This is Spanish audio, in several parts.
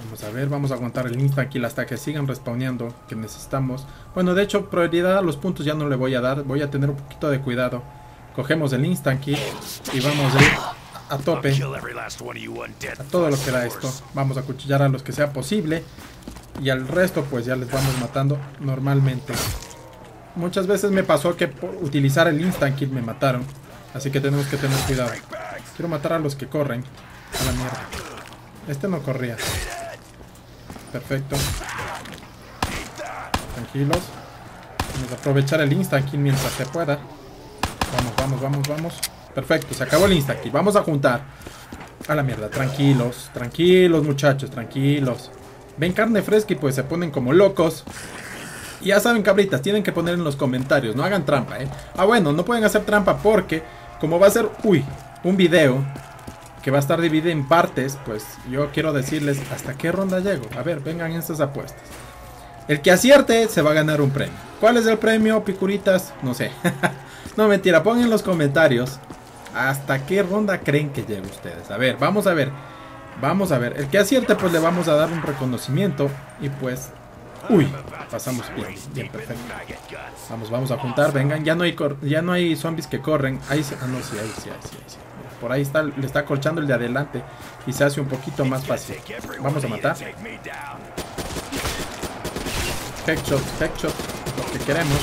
Vamos a ver, vamos a aguantar el instant kill hasta que sigan respawneando, que necesitamos. Bueno, de hecho, prioridad a los puntos ya no le voy a dar. Voy a tener un poquito de cuidado. Cogemos el instant kill y vamos a ir a tope. A todo lo que da esto. Vamos a cuchillar a los que sea posible. Y al resto pues ya les vamos matando normalmente. Muchas veces me pasó que por utilizar el instant kill me mataron. Así que tenemos que tener cuidado. Quiero matar a los que corren. A la mierda. Este no corría. Perfecto. Tranquilos. Vamos a aprovechar el instant kill mientras se pueda. Vamos. Perfecto, se acabó el instant kill. Vamos a juntar. A la mierda, tranquilos. Tranquilos, muchachos, tranquilos. Ven carne fresca y pues se ponen como locos. Y ya saben, cabritas, tienen que poner en los comentarios. No hagan trampa, Ah, bueno, no pueden hacer trampa porque como va a ser, un video que va a estar dividido en partes, pues yo quiero decirles hasta qué ronda llego. A ver, vengan estas apuestas. El que acierte se va a ganar un premio. ¿Cuál es el premio, picuritas? No sé. No, mentira, pongan en los comentarios hasta qué ronda creen que llegue ustedes. A ver, vamos a ver. Vamos a ver. El que acierte pues le vamos a dar un reconocimiento. Y pues... pasamos bien. Bien, perfecto. Vamos a juntar. Vengan, ya no hay zombies que corren. Ahí no, sí, ahí sí. Por ahí está, le está acolchando el de adelante. Y se hace un poquito más fácil. Vamos a matar. Headshot. Lo que queremos.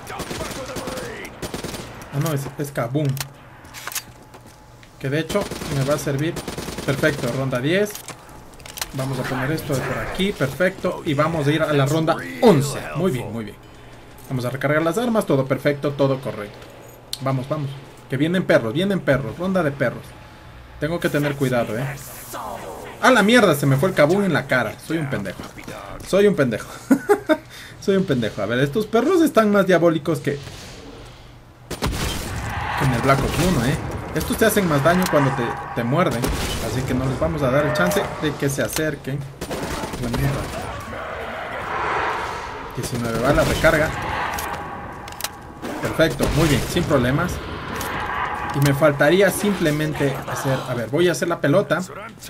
Ah, no, es kaboom. Que de hecho me va a servir. Perfecto, ronda 10. Vamos a poner esto por aquí, perfecto. Y vamos a ir a la ronda 11. Muy bien. Vamos a recargar las armas, todo perfecto, todo correcto. Vamos. Que vienen perros, ronda de perros. Tengo que tener cuidado, ¡A la mierda! Se me fue el kaboom en la cara. Soy un pendejo. Soy un pendejo. A ver, estos perros están más diabólicos que en el Black Ops 1, Estos te hacen más daño cuando te muerden. Así que no les vamos a dar el chance de que se acerquen. La mierda. 19 balas, recarga. Perfecto, muy bien, sin problemas. Y me faltaría simplemente hacer... A ver, voy a hacer la pelota.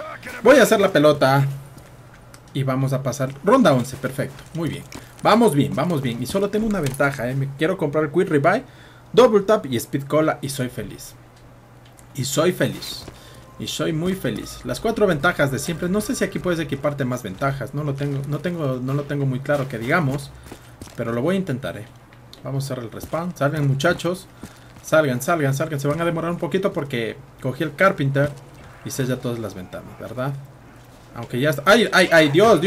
Y vamos a pasar ronda 11, perfecto, muy bien. Vamos bien. Y solo tengo una ventaja, Me quiero comprar el Quick Revive, Double Tap y Speed Cola y soy feliz. Y soy muy feliz. Las 4 ventajas de siempre. No sé si aquí puedes equiparte más ventajas. No lo tengo muy claro que digamos. Pero lo voy a intentar, Vamos a hacer el respawn. Salgan, muchachos. Salgan. Se van a demorar un poquito porque cogí el Carpenter y sella todas las ventanas, ¿verdad? Aunque ya está... ¡Ay! ¡Dios!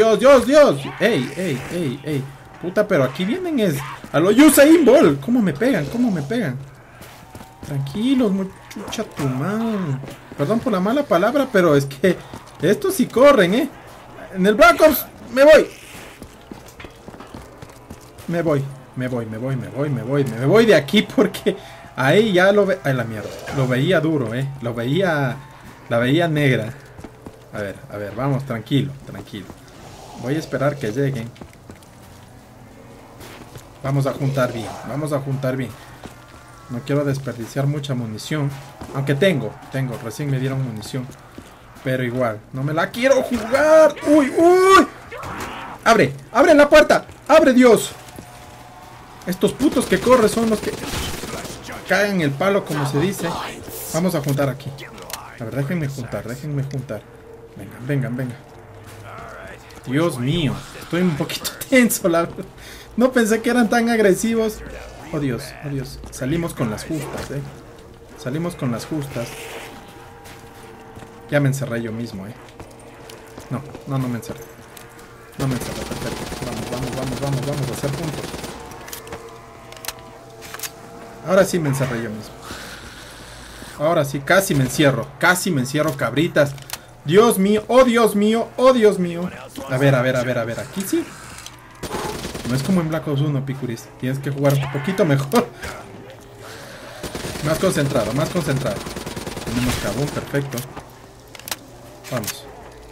¡Ey! Puta, pero aquí vienen a lo Usain Bolt. ¿Cómo me pegan? Tranquilos, muchacha tu man. Perdón por la mala palabra, pero es que estos sí corren, En el Black Ops me voy de aquí porque ahí ya lo ve. Ay, la mierda. Lo veía duro, la veía negra. A ver, vamos, tranquilo. Voy a esperar que lleguen. Vamos a juntar bien. No quiero desperdiciar mucha munición. Aunque tengo. Recién me dieron munición. Pero igual, no me la quiero jugar. ¡Uy! ¡Abre la puerta! ¡Abre, Dios! Estos putos que corren son los que caen el palo, como se dice. Vamos a juntar aquí. A ver, déjenme juntar. Vengan. Dios mío. Estoy un poquito tenso, la verdad. No pensé que eran tan agresivos. Oh Dios. Salimos con las justas, Ya me encerré yo mismo, No me encerré. Perfecto. Vamos a hacer puntos. Ahora sí me encerré yo mismo. Ahora sí, casi me encierro, cabritas. Dios mío. A ver, aquí sí. No es como en Black Ops 1, picuris. Tienes que jugar un poquito mejor. Más concentrado. Tenemos kaboom, perfecto. Vamos.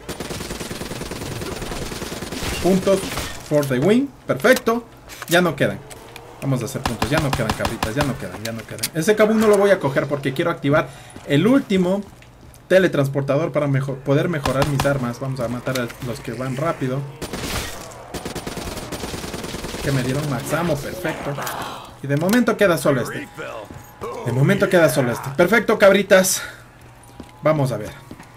Puntos for the win, perfecto. Ya no quedan. Vamos a hacer puntos, ya no quedan, cabritas. Ya no quedan. Ese kaboom no lo voy a coger porque quiero activar el último teletransportador para poder mejorar mis armas. Vamos a matar a los que van rápido. Que me dieron max ammo, perfecto. Y de momento queda solo este. De momento queda solo este. Perfecto, cabritas. Vamos a ver.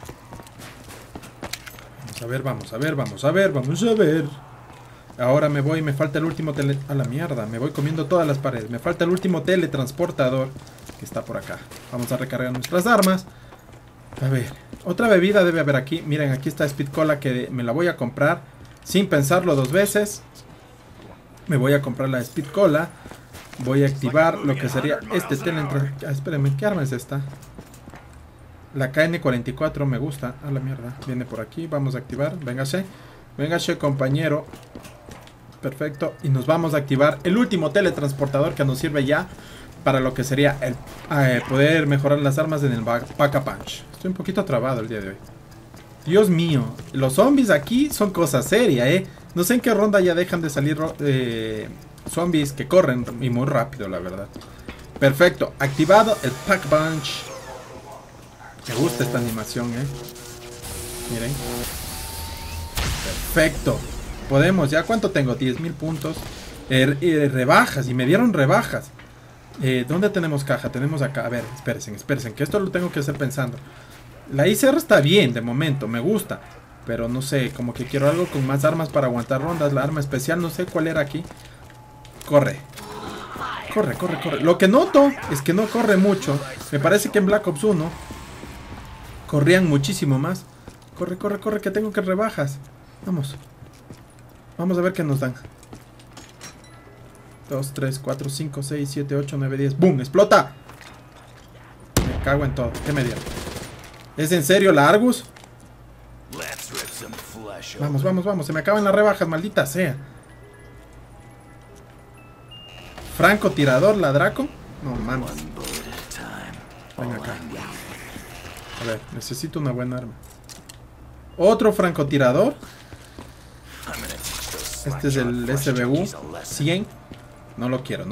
Vamos a ver. Ahora me voy, me falta el último a la mierda, me voy comiendo todas las paredes. Me falta el último teletransportador que está por acá. Vamos a recargar nuestras armas. A ver, otra bebida debe haber aquí. Miren, aquí está Speed Cola que me la voy a comprar sin pensarlo dos veces. Me voy a comprar la Speed Cola. Voy a activar lo que sería este teletransportador. Espérenme, ¿qué arma es esta? La KN-44 me gusta. A la mierda, viene por aquí, vamos a activar. Véngase, véngase compañero. Perfecto, y nos vamos a activar el último teletransportador que nos sirve ya para lo que sería el poder mejorar las armas en el Pack-a-Punch. Estoy un poquito trabado el día de hoy. Dios mío, los zombies aquí son cosa seria, No sé en qué ronda ya dejan de salir zombies que corren y muy rápido, la verdad. Perfecto, activado el Pack-a-Punch. Me gusta esta animación, Miren. Perfecto. Podemos, ¿ya cuánto tengo? 10.000 puntos. Rebajas, y me dieron rebajas. ¿Dónde tenemos caja? Tenemos acá. A ver, espérense, que esto lo tengo que hacer pensando. La ICR está bien de momento, me gusta. Pero no sé, como que quiero algo con más armas para aguantar rondas. La arma especial, no sé cuál era aquí. Corre. Corre. Lo que noto es que no corre mucho. Me parece que en Black Ops 1 corrían muchísimo más. Corre, que tengo que rebajas. Vamos a ver qué nos dan. 2, 3, 4, 5, 6, 7, 8, 9, 10. ¡Bum! ¡Explota! Me cago en todo. ¿Qué me dieron? ¿Es en serio la Argus? Vamos. Se me acaban las rebajas, maldita sea. ¿Francotirador, la Draco? No, mames. Venga acá. A ver, necesito una buena arma. ¿Otro francotirador? Este es el SBU 100. No lo quiero.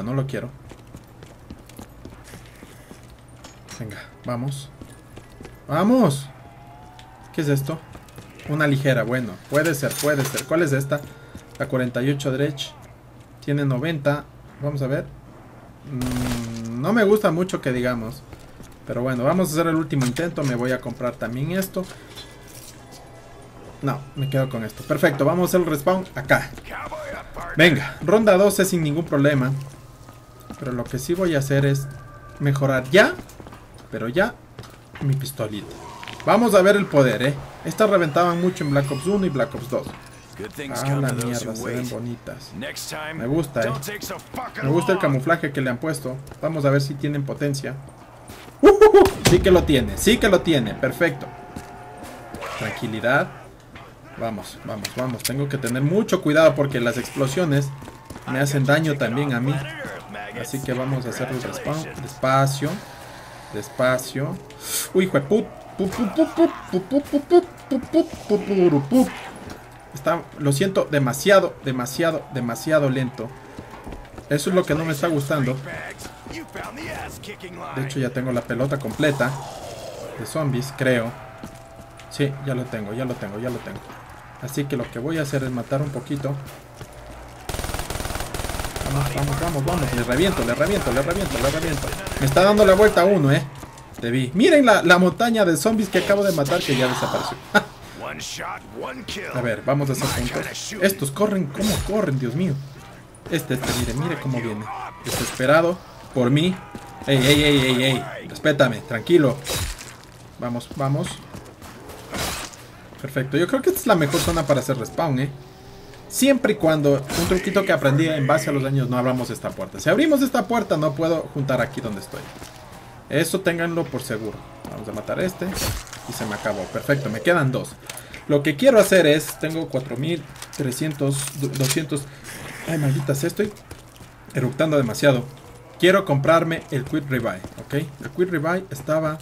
Venga, vamos. ¡Vamos! ¿Qué es esto? Una ligera, bueno, puede ser. ¿Cuál es esta? La 48 Dredge. Tiene 90. Vamos a ver. No me gusta mucho que digamos. Pero bueno, vamos a hacer el último intento. Me voy a comprar también esto. No, me quedo con esto. Perfecto, vamos a hacer el respawn acá. Venga, ronda 12 sin ningún problema. Pero lo que sí voy a hacer es mejorar ya. Pero ya mi pistolita. Vamos a ver el poder, Estas reventaban mucho en Black Ops 1 y Black Ops 2. Ah, la mierda, se ven bonitas. Me gusta, Me gusta el camuflaje que le han puesto. Vamos a ver si tienen potencia. Sí que lo tiene, perfecto. Tranquilidad. Vamos. Tengo que tener mucho cuidado porque las explosiones me hacen daño también a mí. Así que vamos a hacer el respawn. Despacio. Uy, hijo de put. Lo siento demasiado lento. Eso es lo que no me está gustando. De hecho ya tengo la pelota completa de zombies, creo. Sí, ya lo tengo. Así que lo que voy a hacer es matar un poquito. Vamos. Le reviento. Me está dando la vuelta a uno, Te vi. Miren la montaña de zombies que acabo de matar, que ya desapareció. A ver, vamos a hacer juntos. Estos corren, ¿cómo corren? Dios mío. Mire cómo viene. Desesperado por mí. Ey. Respétame, tranquilo. Vamos. Perfecto, yo creo que esta es la mejor zona para hacer respawn, Siempre y cuando, un truquito que aprendí en base a los años, no abramos esta puerta. Si abrimos esta puerta no puedo juntar aquí donde estoy. Eso ténganlo por seguro. Vamos a matar este. Y se me acabó, perfecto, me quedan 2. Lo que quiero hacer es, tengo 4300, 200. Ay, maldita sea, estoy eructando demasiado. Quiero comprarme el Quick Revive, ¿ok? El Quick Revive estaba...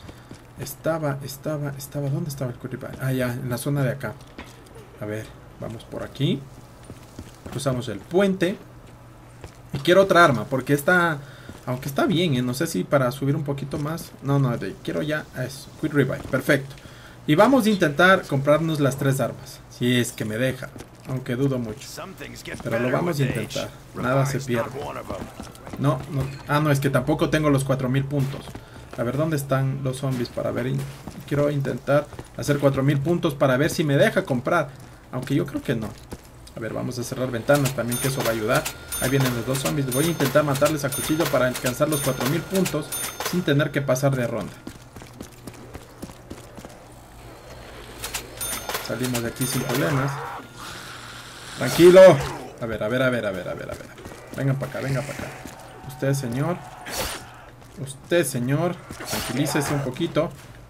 ¿Dónde estaba el Quick Revive? Ah, ya, en la zona de acá. A ver, vamos por aquí. Cruzamos el puente. Y quiero otra arma, porque esta Aunque está bien, no sé si para subir un poquito más. No, quiero ya eso. Quick Revive, perfecto. Y vamos a intentar comprarnos las 3 armas. Si es que me deja. Aunque dudo mucho. Pero lo vamos a intentar. Nada se pierde. No. Ah, no, es que tampoco tengo los 4000 puntos. A ver, ¿dónde están los zombies? Para ver. Quiero intentar hacer 4000 puntos para ver si me deja comprar. Aunque yo creo que no. A ver, vamos a cerrar ventanas también, que eso va a ayudar. Ahí vienen los 2 zombies. Voy a intentar matarles a cuchillo para alcanzar los 4000 puntos sin tener que pasar de ronda. Salimos de aquí sin problemas. Tranquilo. A ver. Vengan para acá. Usted, señor. Tranquilícese un poquito.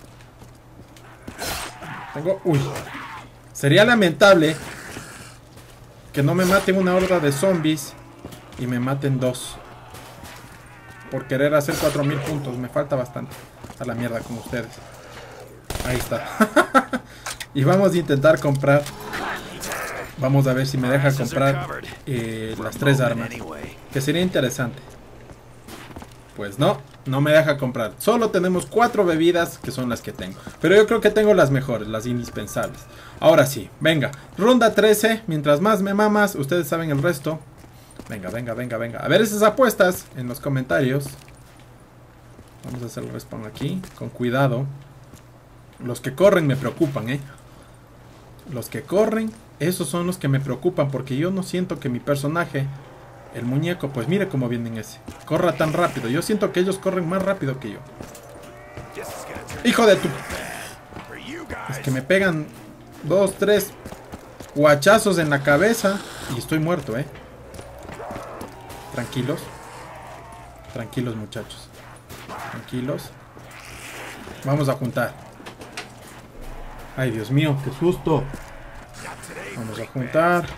Uy. Sería lamentable que no me maten una horda de zombies y me maten 2. Por querer hacer 4000 puntos. Me falta bastante. A la mierda con ustedes. Ahí está. Y vamos a intentar comprar. Vamos a ver si me deja comprar las 3 armas. Que sería interesante. Pues no me deja comprar. Solo tenemos 4 bebidas, que son las que tengo. Pero yo creo que tengo las mejores, las indispensables. Ahora sí, venga. Ronda 13. Mientras más me mamas, ustedes saben el resto. Venga. A ver esas apuestas en los comentarios. Vamos a hacer el respawn aquí. Con cuidado. Los que corren me preocupan, Los que corren, esos son los que me preocupan. Porque yo no siento que mi personaje, el muñeco, pues mire cómo vienen ese, corra tan rápido. Yo siento que ellos corren más rápido que yo. ¡Hijo de tu! Es que me pegan 2, 3 guachazos en la cabeza y estoy muerto, Tranquilos. Tranquilos, muchachos. Tranquilos. Vamos a juntar. Ay, Dios mío, qué susto. Vamos a juntar.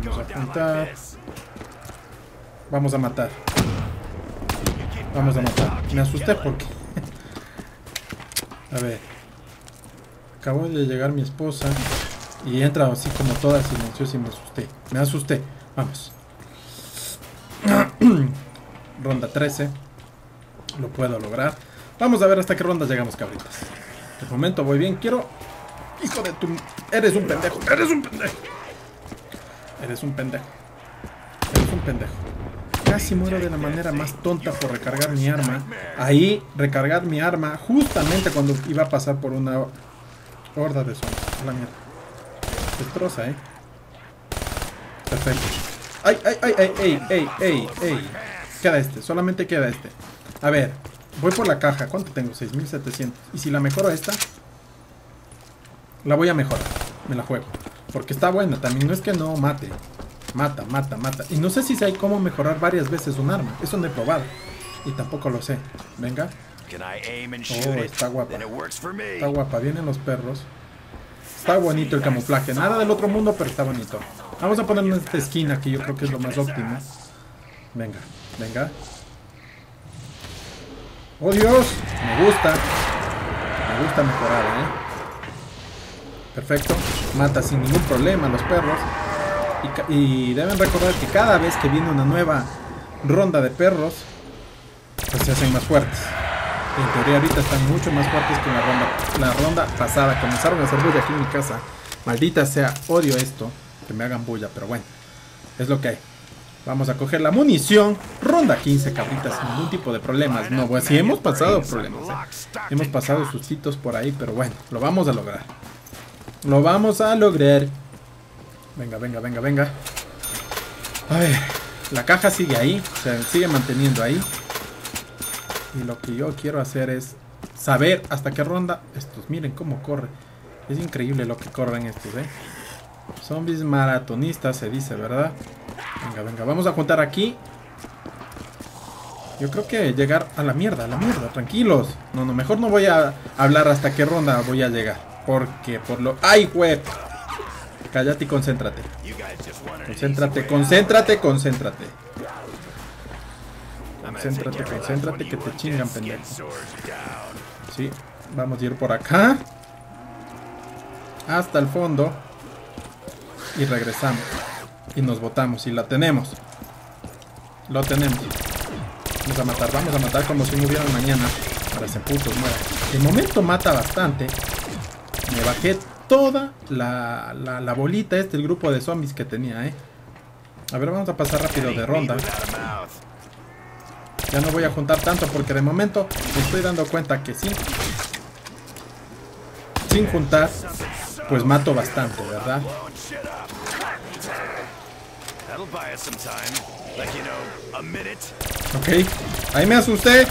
Vamos a matar. Me asusté porque... A ver. Acabo de llegar mi esposa y entra así como toda silenciosa y me asusté. Vamos. Ronda 13. Lo puedo lograr. Vamos a ver hasta qué ronda llegamos, cabritas. De momento voy bien. Quiero... Hijo de tu... Eres un pendejo. Casi muero de la manera más tonta por recargar mi arma. Ahí, recargar mi arma justamente cuando iba a pasar por una horda de zombies. A la mierda. Destroza, Perfecto. ¡Ay! Queda solamente queda este. A ver, voy por la caja. ¿Cuánto tengo? 6700. Y si la mejoro esta, la voy a mejorar. Me la juego. Porque está buena también. No es que no mate. Mata. Y no sé si hay cómo mejorar varias veces un arma. Eso no he probado. Y tampoco lo sé. Venga. Oh, está guapa. Está guapa. Vienen los perros. Está bonito el camuflaje. Nada del otro mundo, pero está bonito. Vamos a ponerlo en esta esquina, que yo creo que es lo más óptimo. Venga. ¡Oh, Dios! Me gusta mejorar, Perfecto. Mata sin ningún problema a los perros. Y deben recordar que cada vez que viene una nueva ronda de perros, pues se hacen más fuertes. En teoría ahorita están mucho más fuertes que la ronda pasada. Comenzaron a hacer bulla aquí en mi casa. Maldita sea, odio esto, que me hagan bulla, pero bueno, es lo que hay. Vamos a coger la munición. Ronda 15, cabritas, sin ningún tipo de problemas. No, pues sí hemos pasado problemas, Hemos pasado sustitos por ahí, pero bueno, lo vamos a lograr. Venga. A ver, la caja sigue ahí, se sigue manteniendo ahí. Y lo que yo quiero hacer es saber hasta qué ronda estos. Miren cómo corre. Es increíble lo que corren estos, Zombies maratonistas se dice, ¿verdad? Venga, vamos a juntar aquí. Yo creo que llegar a la mierda, tranquilos. No, mejor no voy a hablar hasta qué ronda voy a llegar. Porque por lo... ¡Ay, güey! Cállate y concéntrate. Concéntrate. Concéntrate que te chingan, pendejo. Sí, vamos a ir por acá hasta el fondo y regresamos y nos botamos y la tenemos. Lo tenemos. Vamos a matar como si no hubiera un mañana. Para ese puto muera. De momento mata bastante. Me bajé toda la bolita el grupo de zombies que tenía, A ver, vamos a pasar rápido de ronda. Ya no voy a juntar tanto porque de momento me estoy dando cuenta que sin juntar, pues mato bastante, ¿verdad? Ok, ahí me asusté.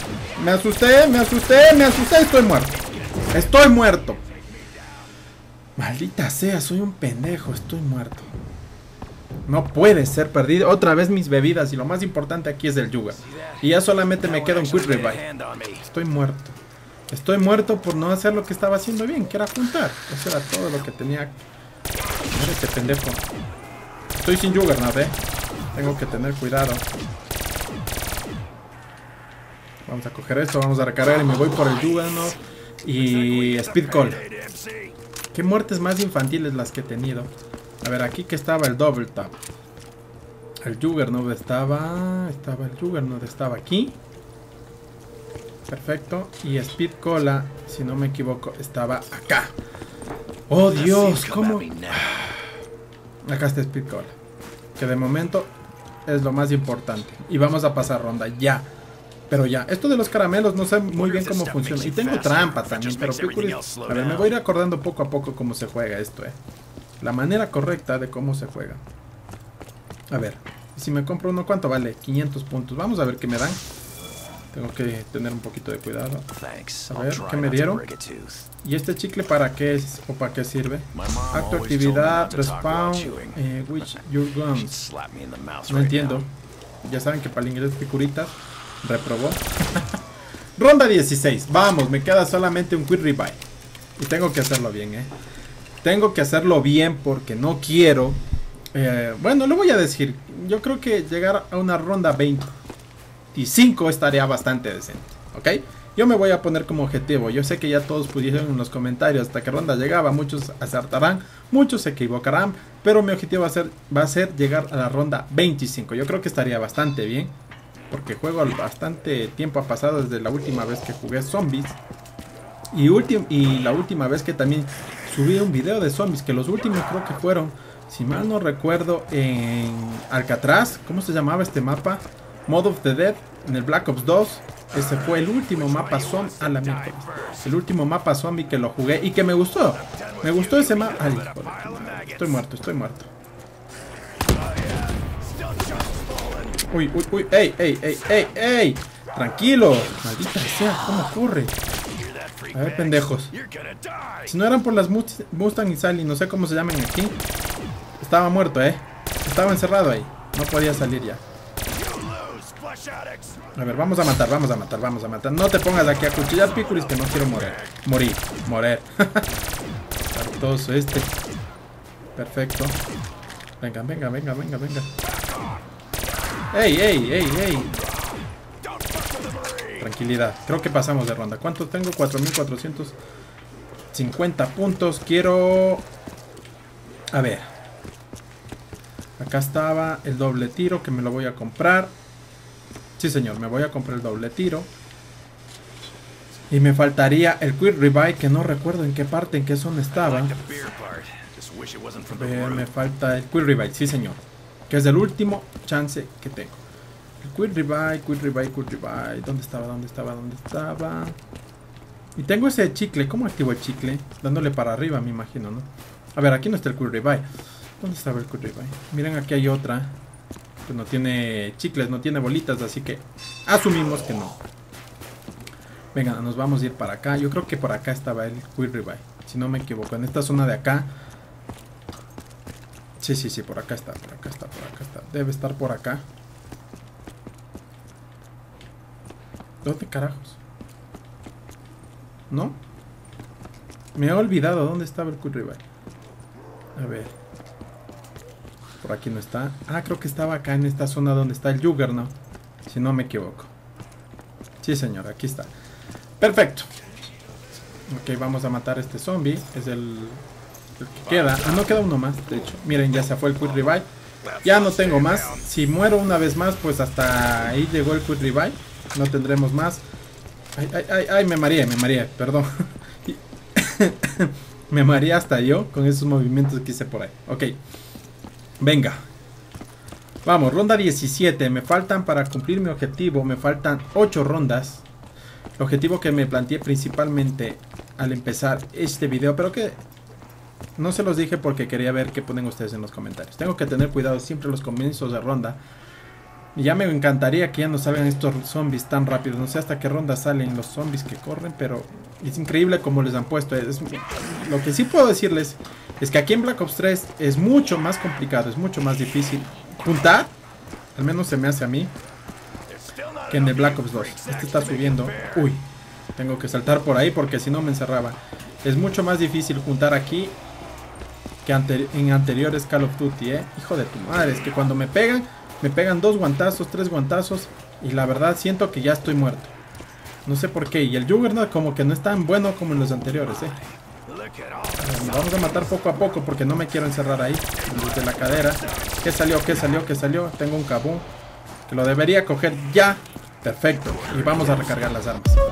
Estoy muerto. Maldita sea, soy un pendejo, estoy muerto. No puede ser perdido. Otra vez mis bebidas y lo más importante aquí es el yuga. Y ya solamente me queda un quick revive. Estoy muerto. Estoy muerto por no hacer lo que estaba haciendo bien, que era juntar. Eso era todo lo que tenía. Mira este pendejo. Estoy sin Juggernaut, Tengo que tener cuidado. Vamos a coger esto, vamos a recargar y me voy por el Juggernaut. Y Speed Call. Qué muertes más infantiles las que he tenido. A ver, aquí que estaba el Double Tap. El Juggernaut estaba aquí. Perfecto. Y Speed Cola, si no me equivoco, estaba acá. Oh Dios, ¿cómo? Acá está Speed Cola, que de momento es lo más importante. Y vamos a pasar ronda ya. Pero ya, esto de los caramelos no sé muy bien cómo funciona. Y tengo trampa también, pero a ver, me voy a ir acordando poco a poco cómo se juega esto, La manera correcta de cómo se juega. A ver, si me compro uno, ¿cuánto vale? 500 puntos. Vamos a ver qué me dan. Tengo que tener un poquito de cuidado. A ver, ¿qué me dieron? ¿Y este chicle para qué es o para qué sirve? Acto, actividad, respawn, which your guns. No entiendo. Ya saben que para el inglés figuritas reprobó. Ronda 16. Vamos, me queda solamente un quick revive. Y tengo que hacerlo bien, Tengo que hacerlo bien porque no quiero... bueno, lo voy a decir. Yo creo que llegar a una ronda 25 estaría bastante decente, ¿ok? Yo me voy a poner como objetivo. Yo sé que ya todos pusieron en los comentarios hasta qué ronda llegaba. Muchos acertarán, muchos se equivocarán, pero mi objetivo va a ser llegar a la ronda 25. Yo creo que estaría bastante bien, porque juego bastante tiempo ha pasado desde la última vez que jugué zombies. Y la última vez que también subí un video de zombies, que los últimos creo que fueron, si mal no recuerdo, en Alcatraz. ¿Cómo se llamaba este mapa? Mode of the Dead, en el Black Ops 2. Ese fue el último mapa zombie. A la mierda. El último mapa zombie que lo jugué y que me gustó. Me gustó ese mapa. Ay, estoy muerto, estoy muerto. Uy, uy, uy. Ey, ey, ey, ey, ey. Tranquilo. Maldita sea, ¿cómo corre? A ver, pendejos. Si no eran por las Mustang y Sally, no sé cómo se llaman aquí, estaba muerto, Estaba encerrado ahí. No podía salir ya. A ver, vamos a matar, vamos a matar, vamos a matar. No te pongas aquí a cuchillar, Picuris, que no quiero morir. Morir. Hartoso este. Perfecto. Venga, venga, venga, venga, venga. ¡Ey, ey, ey, ey! Tranquilidad. Creo que pasamos de ronda. ¿Cuántos tengo? 4.450 puntos. Quiero... A ver. Acá estaba el doble tiro, que me lo voy a comprar. Sí, señor, me voy a comprar el doble tiro. Y me faltaría el quick revive, que no recuerdo en qué parte, en qué zona estaba. A ver, me falta el quick revive, sí, señor. Que es el último chance que tengo. El quick revive, quick revive, quick revive. ¿Dónde estaba? ¿Dónde estaba? ¿Dónde estaba? Y tengo ese chicle. ¿Cómo activo el chicle? Dándole para arriba, me imagino, ¿no? A ver, aquí no está el quick revive. ¿Dónde estaba el quick revive? Miren, aquí hay otra. Pues no tiene chicles, no tiene bolitas, así que asumimos que no. Venga, nos vamos a ir para acá. Yo creo que por acá estaba el quick revive, si no me equivoco. En esta zona de acá. Sí, sí, sí, por acá está, por acá está, por acá está. Debe estar por acá. ¿Dónde carajos? ¿No? Me he olvidado dónde estaba el quick revive. A ver. Por aquí no está. Ah, creo que estaba acá en esta zona donde está el Juggernaut, si no me equivoco. Sí, señor, aquí está. Perfecto. Ok, vamos a matar a este zombie. Es el que queda. Ah, no queda uno más, de hecho. Miren, ya se fue el quick revive. Ya no tengo más. Si muero una vez más, pues hasta ahí llegó el quick revive. No tendremos más. Ay, ay, ay, ay, me mareé, perdón. Me mareé hasta yo con esos movimientos que hice por ahí. Ok. Venga. Vamos, ronda 17. Me faltan para cumplir mi objetivo. Me faltan 8 rondas. El objetivo que me planteé principalmente al empezar este video. Pero que no se los dije porque quería ver qué ponen ustedes en los comentarios. Tengo que tener cuidado siempre en los comienzos de ronda. Y ya me encantaría que ya no salgan estos zombies tan rápidos. No sé hasta qué ronda salen los zombies que corren, pero es increíble como les han puesto. Lo que sí puedo decirles es que aquí en Black Ops 3 es mucho más complicado, es mucho más difícil puntar. Al menos se me hace a mí, que en el Black Ops 2. Este está subiendo. Uy, tengo que saltar por ahí porque si no me encerraba. Es mucho más difícil juntar aquí que en anteriores Call of Duty, Hijo de tu madre, es que cuando me pegan 2 guantazos, 3 guantazos y la verdad siento que ya estoy muerto. No sé por qué. Y el Juggernaut como que no es tan bueno como en los anteriores, Me vamos a matar poco a poco porque no me quiero encerrar ahí. Desde la cadera. ¿Qué salió? ¿Qué salió? ¿Qué salió? Tengo un Kaboom que lo debería coger ya. Perfecto. Y vamos a recargar las armas.